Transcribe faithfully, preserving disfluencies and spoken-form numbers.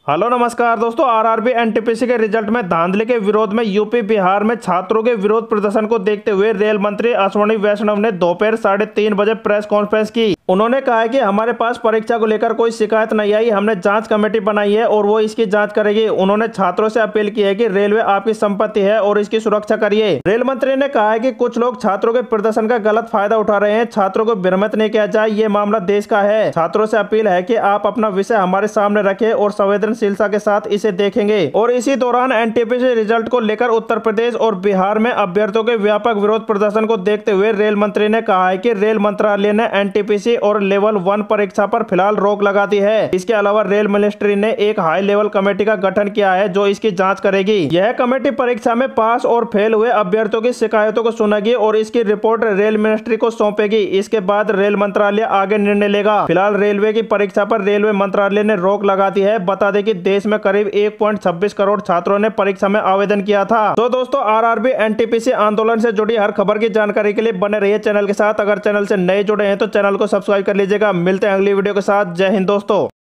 Hello नमस्कार दोस्तों। RRB NTPC के रिजल्ट में धांधली के विरोध में यूपी बिहार में छात्रों के विरोध प्रदर्शन को देखते हुए रेल मंत्री अश्विनी वैष्णव ने दोपहर साढ़े तीन बजे प्रेस कॉन्फ्रेंस की। उन्होंने कहा है कि हमारे पास परीक्षा को लेकर कोई शिकायत नहीं आई, हमने जांच कमेटी बनाई है और वो इसकी जांच करेगी। उन्होंने छात्रों से अपील की है कि रेलवे आपकी संपत्ति है और इसकी सुरक्षा करिए। रेल मंत्री ने कहा है कि कुछ लोग छात्रों के प्रदर्शन का गलत फायदा उठा रहे हैं, छात्रों को भ्रमित नहीं किया जाए, ये मामला देश का है। छात्रों से अपील है कि आप अपना विषय हमारे सामने रखें और संवेदनशीलता के साथ इसे देखेंगे। और इसी दौरान एनटीपीसी रिजल्ट को लेकर उत्तर प्रदेश और बिहार में अभ्यर्थियों के व्यापक विरोध प्रदर्शन को देखते हुए रेल मंत्री ने कहा है कि रेल मंत्रालय ने एनटीपीसी और लेवल वन परीक्षा पर फिलहाल रोक लगा दी है। इसके अलावा रेल मिनिस्ट्री ने एक हाई लेवल कमेटी का गठन किया है जो इसकी जांच करेगी। यह कमेटी परीक्षा में पास और फेल हुए अभ्यर्थियों की शिकायतों को सुनेगी और इसकी रिपोर्ट रेल मिनिस्ट्री को सौंपेगी। इसके बाद रेल मंत्रालय आगे निर्णय लेगा। फिलहाल रेलवे की परीक्षा पर रेलवे मंत्रालय ने रोक लगा दी है। बता दें कि देश में करीब एक पॉइंट छब्बीस करोड़ छात्रों ने परीक्षा में आवेदन किया था। तो दोस्तों, आरआरबी एनटीपीसी आंदोलन से जुड़ी हर खबर की जानकारी के लिए बने रहिए चैनल के साथ। अगर चैनल से नए जुड़े हैं तो चैनल को सब्सक्राइब कर लीजिएगा। मिलते हैं अगली वीडियो के साथ। जय हिंद दोस्तों।